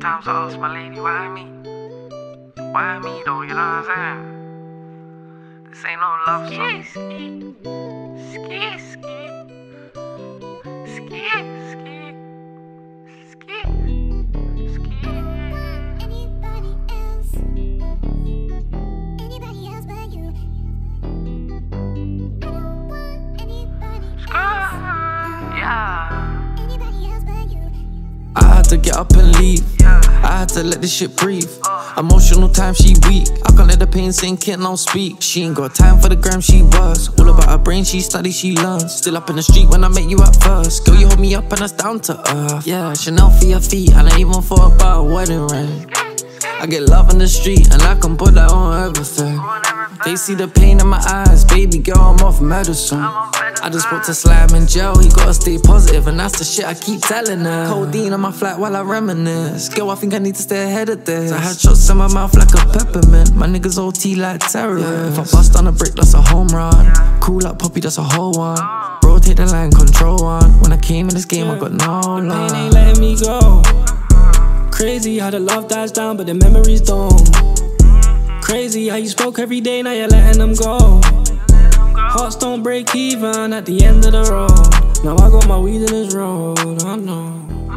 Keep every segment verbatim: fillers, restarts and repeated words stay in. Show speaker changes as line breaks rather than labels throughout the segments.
Sometimes I ask my lady, why me? Why me though, you know what I'm saying? This ain't no love song. Ski, ski, ski, ski, ski, ski, ski.
Anybody else? Anybody else but you? I don't want anybody else.
Yeah.
Anybody else but you?
I had to get up and leave. I had to let this shit breathe. Emotional time, she weak. I can't let the pain sink in, don't speak. She ain't got time for the gram, she was all about her brain, she studies, she learns. Still up in the street when I met you at first. Girl, you hold me up and that's down to earth. Yeah, Chanel for your feet, and I even thought about a wedding ring. I get love in the street, and I can put that on everything. They see the pain in my eyes, baby girl, I'm off medicine. I just spoke to Slime in jail, he gotta stay positive, and that's the shit I keep telling her. Codeine on my flat while I reminisce. Girl, I think I need to stay ahead of this. I had shots in my mouth like a peppermint. My niggas O T like terrorists. Yeah, if I bust on a brick, that's a home run. Cool up Poppy, that's a whole one. Rotate the line, control one. When I came in this game, I got no love.
The pain ain't letting me go. Crazy how the love dies down, but the memories don't. Crazy how you spoke every day, now you're letting them go. Hearts don't break even at the end of the road. Now I got my weed in this road, I know.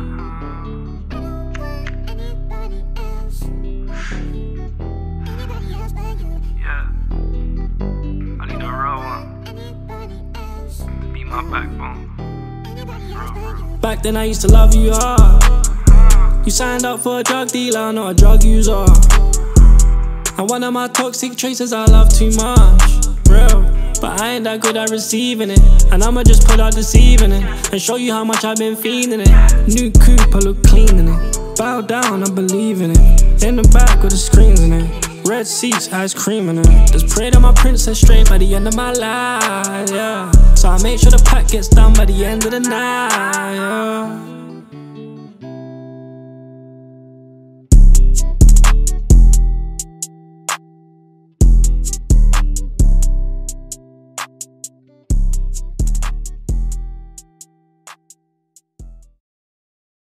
Anybody else? Anybody else but you?
Yeah. I need a real one.
Anybody else?
Be my backbone.
Anybody else but you?
Back then I used to love you hard. You signed up for a drug dealer, not a drug user. And one of my toxic traits is I love too much, real. But I ain't that good at receiving it, and I'ma just put out deceiving it and show you how much I've been feeling it. New coupe, I look clean in it. Bow down, I believe in it. In the back with the screens in it. Red seats, ice cream in it. Just pray that my princess straight by the end of my life, yeah. So I make sure the pack gets done by the end of the night, yeah.